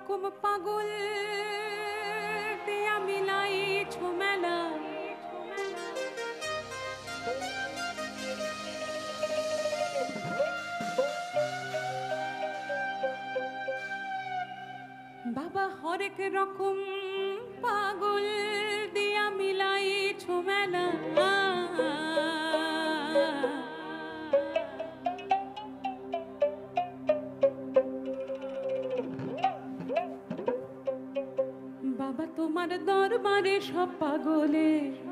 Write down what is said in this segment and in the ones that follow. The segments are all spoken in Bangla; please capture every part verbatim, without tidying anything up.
রকম পাগল দিয়া মিলাইছো মেলা, বাবা হরেক রকম পাগল দিয়া মিলাইছো মেলা। বাবা তোমার দরবারে সব পাগলে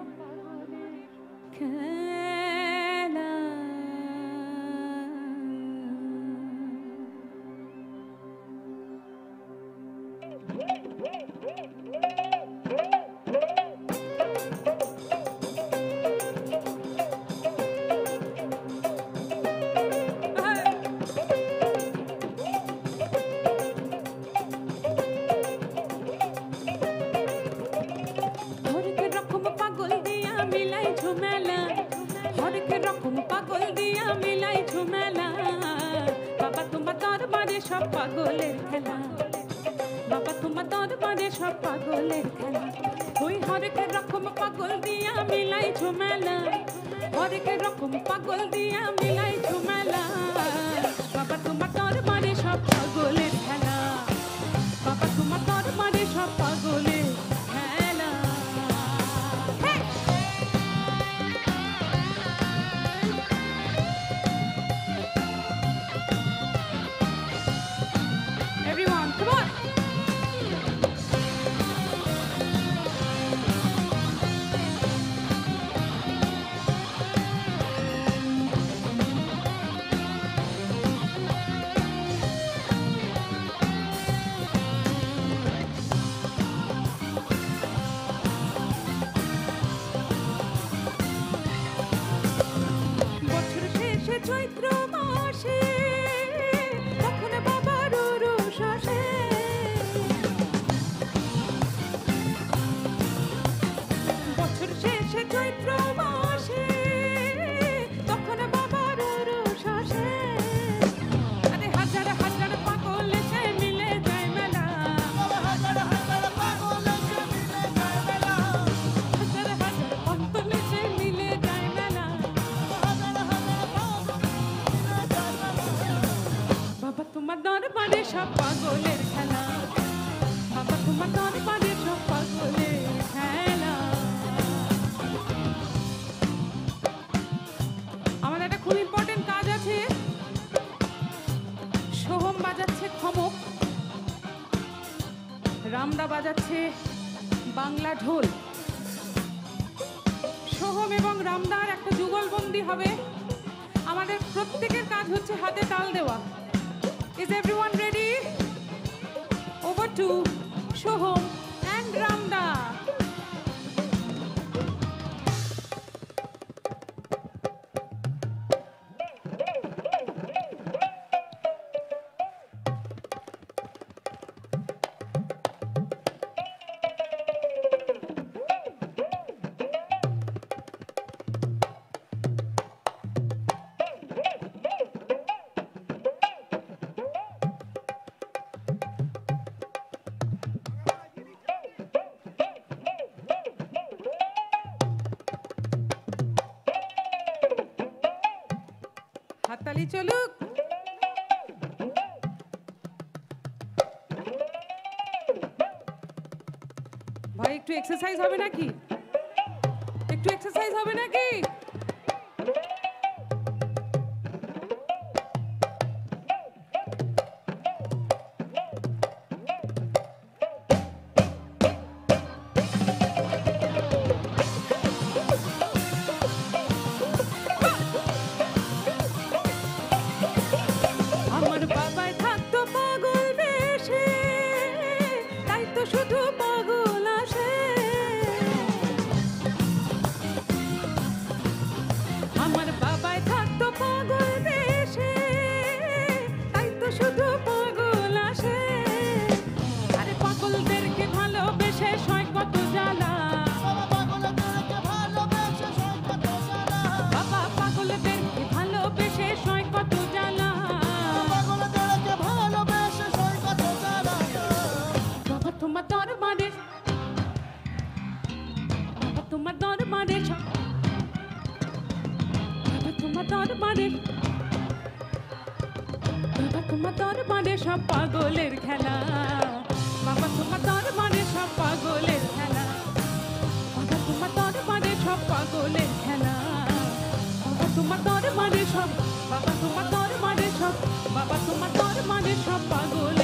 খেলা, সব পাগলের খেলা। বাবা তোমার দরবারে সব পাগলের খেলা, ওই হরেক রকম পাগল দিয়া মিলাইছো মেলা, হরেক রকম পাগল দিয়া মিলাইছো মেলা। বাবা তোমার দরবারে সব পাগলের খেলা, বাবা তোমার দরবারে সব পাগলের খেলা। Everyone, come on! বছর শেষে চৈত্র মাসে তখন বাবার উরুষ আসে, বছর শেষে চৈত্র মাসে তখন বাবার উরুষ আসে। আরে হাজার হাজার পাগল এসে মিলে যায় মেলা, হাজার হাজার পাগল এসে মিলে যায় মেলা, হাজার হাজার পাগল এসে মিলে যায় মেলা, হাজার হাজার পাগল মিলে যায় মেলা। বাবা তোমার দরবারে সব পাগলের খেলা, বাবা তোমার দরবারে সব পাগলের খেলা। আমার একটা খুব ইম্পর্টেন্ট কাজ আছে। সোহম বাজাচ্ছে খমক, রামদা বাজাচ্ছে বাংলা ঢোল। সোহম এবং রামদার একটা যুগলবন্দি হবে। আমাদের প্রত্যেকের কাজ হচ্ছে হাতে তাল দেওয়া। Is everyone ready? Over to Soham and Ramda. হাততালি চলুক। ভাই একটু এক্সারসাইজ হবে নাকি? একটু এক্সারসাইজ হবে নাকি? আমার বাবাই থাকতো পাগল বেশে, তাই তো শুধু পাগল আসে। আমার বাবাই থাকতো পাগল বেশে, তাই তো শুধু পাগল আসে। আরে পাগলদেরকে ভালোবেসে সয় কত জ্বালা, বাবা পাগলদেরকে ভালোবেসে সয় কত জ্বালা। তোমার দরবারে, বাবা তোমার দরবারে সব পাগলের খেলা, বাবা তোমার দরবারে সব পাগলের খেলা, বাবা তোমার দরবারে সব পাগলের খেলা, বাবা তোমার দরবারে সব, বাবা তোমার দরবারে সব, বাবা তোমার দরবারে সব পাগল